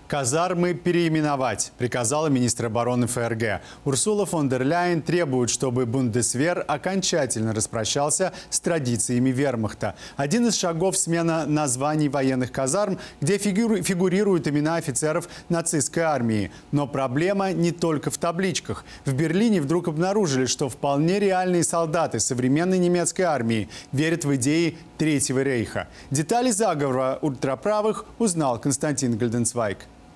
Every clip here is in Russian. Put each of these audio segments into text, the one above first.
Казармы переименовать, приказала министр обороны ФРГ. Урсула фон дер Ляйен требует, чтобы Бундесвер окончательно распрощался с традициями вермахта. Один из шагов — смена названий военных казарм, где фигурируют имена офицеров нацистской армии. Но проблема не только в табличках. В Берлине вдруг обнаружили, что вполне реальные солдаты современной немецкой армии верят в идеи Третьего рейха. Детали заговора ультраправых узнал Константин Гальденцвайг.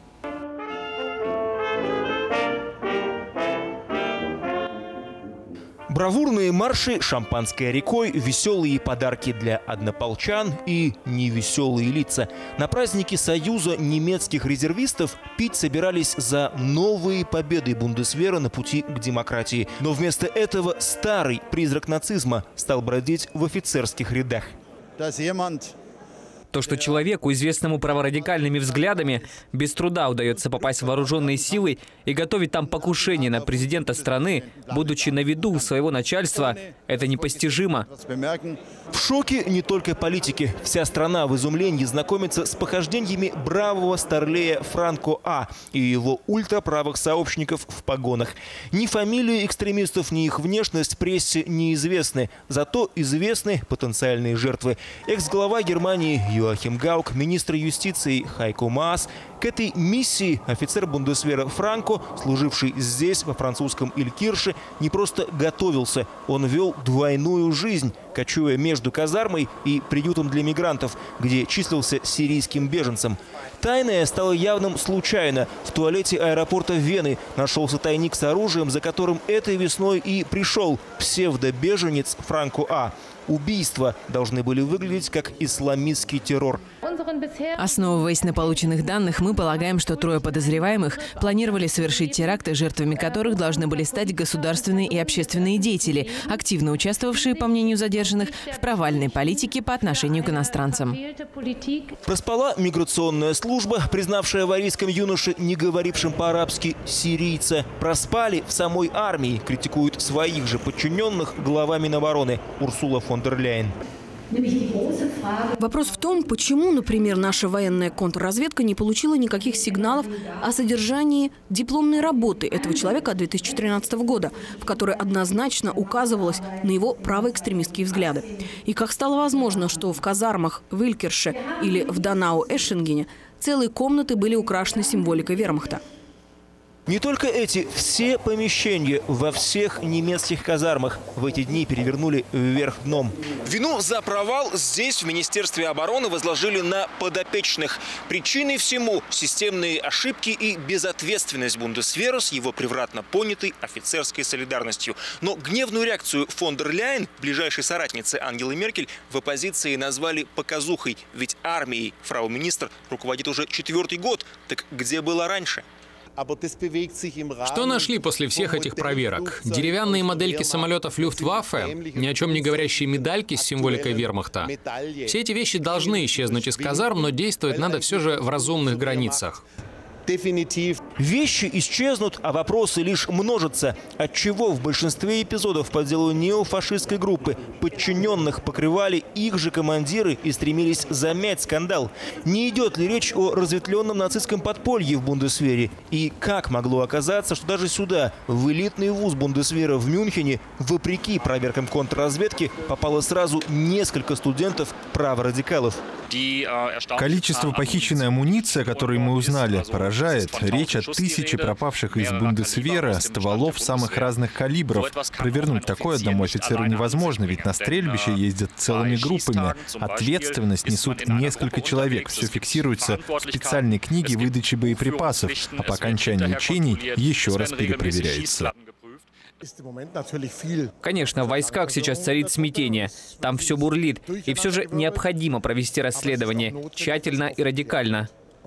Бравурные марши, шампанское рекой, веселые подарки для однополчан и невеселые лица. На празднике Союза немецких резервистов пить собирались за новые победы Бундесвера на пути к демократии. Но вместо этого старый призрак нацизма стал бродить в офицерских рядах. То, что человеку, известному праворадикальными взглядами, без труда удается попасть в вооруженные силы и готовить там покушение на президента страны, будучи на виду у своего начальства, это непостижимо. В шоке не только политики. Вся страна в изумлении знакомится с похождениями бравого старлея Франко А. и его ультраправых сообщников в погонах. Ни фамилии экстремистов, ни их внешность прессе неизвестны. Зато известны потенциальные жертвы. Экс-глава Германии Йоахим Гаук, министр юстиции Хайко Маас. К этой миссии офицер Бундесвера Франко, служивший здесь, во французском Илькирше, не просто готовился. Он вел двойную жизнь, кочуя между казармой и приютом для мигрантов, где числился сирийским беженцем. Тайное стало явным случайно. В туалете аэропорта Вены нашелся тайник с оружием, за которым этой весной и пришел псевдобеженец Франко А. Убийства должны были выглядеть как исламистский террор. Основываясь на полученных данных, мы полагаем, что трое подозреваемых планировали совершить теракты, жертвами которых должны были стать государственные и общественные деятели, активно участвовавшие, по мнению задержанных, в провальной политике по отношению к иностранцам. Проспала миграционная служба, признавшая аварийском юноше, не говорившим по-арабски, сирийца. Проспали в самой армии, критикуют своих же подчиненных глава Минобороны Урсула фон дер Ляйен. Вопрос в том, почему, например, наша военная контрразведка не получила никаких сигналов о содержании дипломной работы этого человека от 2013 года, в которой однозначно указывалось на его правоэкстремистские взгляды. И как стало возможно, что в казармах в Илькирше или в Данау-Эшингене целые комнаты были украшены символикой вермахта. Не только эти, все помещения во всех немецких казармах в эти дни перевернули вверх дном. Вину за провал здесь, в Министерстве обороны, возложили на подопечных. Причиной всему – системные ошибки и безответственность Бундесвера с его превратно понятой офицерской солидарностью. Но гневную реакцию фон дер Ляйен, ближайшей соратницы Ангелы Меркель, в оппозиции назвали показухой. Ведь армией фрау-министр руководит уже 4-й год. Так где было раньше? Что нашли после всех этих проверок? Деревянные модельки самолетов Люфтваффе, ни о чем не говорящие медальки с символикой вермахта. Все эти вещи должны исчезнуть из казарм, но действовать надо все же в разумных границах. Вещи исчезнут, а вопросы лишь множатся. Отчего в большинстве эпизодов по делу неофашистской группы подчиненных покрывали их же командиры и стремились замять скандал? Не идет ли речь о разветвленном нацистском подполье в Бундесвере? И как могло оказаться, что даже сюда, в элитный вуз Бундесвера в Мюнхене, вопреки проверкам контрразведки, попало сразу несколько студентов праворадикалов? Количество похищенной амуниции, о которой мы узнали, поражает. Речь о 1000 пропавших из Бундесвера, стволов самых разных калибров. Провернуть такое одному офицеру невозможно, ведь на стрельбище ездят целыми группами. Ответственность несут несколько человек. Все фиксируется в специальной книге выдачи боеприпасов, а по окончании учений еще раз перепроверяется. Конечно, в войсках сейчас царит смятение. Там все бурлит. И все же необходимо провести расследование тщательно и радикально.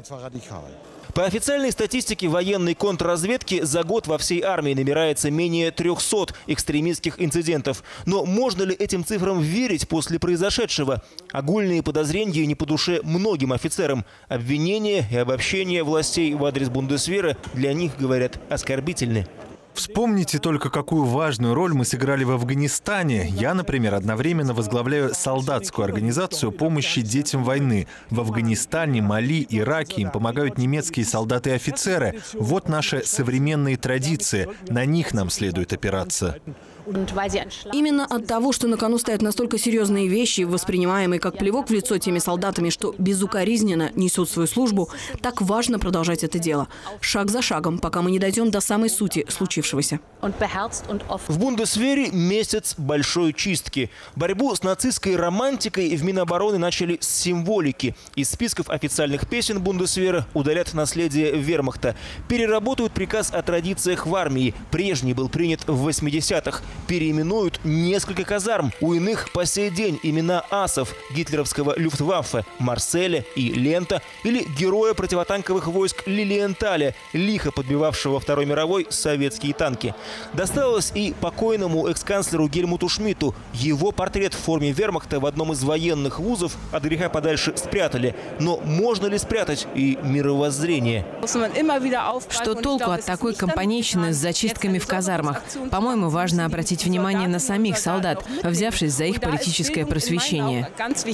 По официальной статистике военной контрразведки за год во всей армии набирается менее 300 экстремистских инцидентов. Но можно ли этим цифрам верить после произошедшего? Огульные подозрения не по душе многим офицерам. Обвинения и обобщения властей в адрес Бундесвера для них, говорят, оскорбительны. Вспомните только, какую важную роль мы сыграли в Афганистане. Я, например, одновременно возглавляю солдатскую организацию помощи детям войны. В Афганистане, Мали, Ираке им помогают немецкие солдаты и офицеры. Вот наши современные традиции. На них нам следует опираться. Именно от того, что на кону стоят настолько серьезные вещи, воспринимаемые как плевок в лицо теми солдатами, что безукоризненно несут свою службу, так важно продолжать это дело. Шаг за шагом, пока мы не дойдем до самой сути случившегося. В Бундесвере месяц большой чистки. Борьбу с нацистской романтикой в Минобороны начали с символики. Из списков официальных песен Бундесвера удалят наследие вермахта. Переработают приказ о традициях в армии. Прежний был принят в 80-х. Переименуют несколько казарм. У иных по сей день имена асов гитлеровского Люфтваффе, Марселя и Лента, или героя противотанковых войск Лилиенталя, лихо подбивавшего во Второй мировой советские танки. Досталось и покойному экс-канцлеру Гельмуту Шмидту. Его портрет в форме вермахта в одном из военных вузов от греха подальше спрятали. Но можно ли спрятать и мировоззрение? Что толку от такой компанейщины с зачистками в казармах? По-моему, важно обратить внимание на самих солдат, взявшись за их политическое просвещение.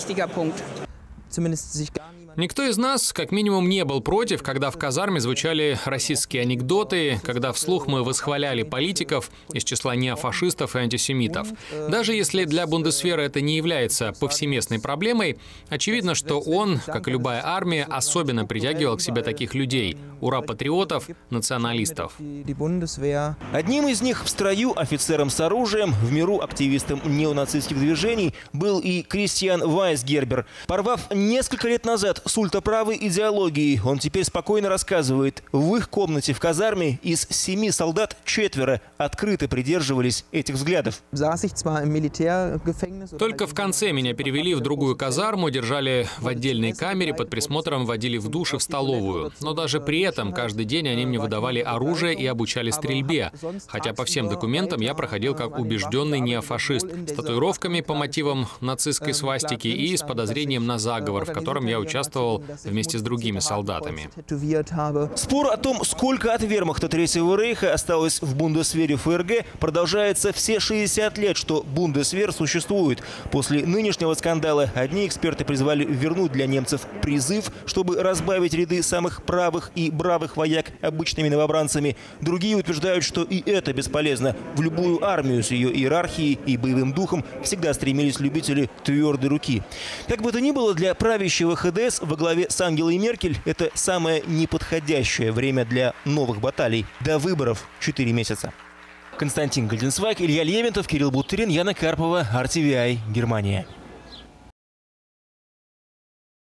Никто из нас, как минимум, не был против, когда в казарме звучали расистские анекдоты, когда вслух мы восхваляли политиков из числа неофашистов и антисемитов. Даже если для Бундесвера это не является повсеместной проблемой, очевидно, что он, как и любая армия, особенно притягивал к себе таких людей – ура-патриотов, националистов. Одним из них в строю, офицером с оружием, в миру активистом неонацистских движений, был и Кристиан Вайсгербер. Порвав несколько лет назад с ультраправой идеологией, он теперь спокойно рассказывает, в их комнате в казарме из 7 солдат 4 открыто придерживались этих взглядов. Только в конце меня перевели в другую казарму, держали в отдельной камере, под присмотром водили в душ и в столовую. Но даже при этом каждый день они мне выдавали оружие и обучали стрельбе. Хотя по всем документам я проходил как убежденный неофашист, с татуировками по мотивам нацистской свастики и с подозрением на заговор, в котором я участвовал вместе с другими солдатами. Спор о том, сколько от вермахта Третьего рейха осталось в Бундесвере ФРГ, продолжается все 60 лет, что Бундесвер существует. После нынешнего скандала одни эксперты призвали вернуть для немцев призыв, чтобы разбавить ряды самых правых и бравых вояк обычными новобранцами. Другие утверждают, что и это бесполезно. В любую армию с ее иерархией и боевым духом всегда стремились любители твердой руки. Как бы то ни было, для правящего ХДС во главе с Ангелой Меркель это самое неподходящее время для новых баталий. До выборов 4 месяца. Константин Гальденсвайг, Илья Левентов, Кирилл Буттырин, Яна Карпова, RTVI, Германия.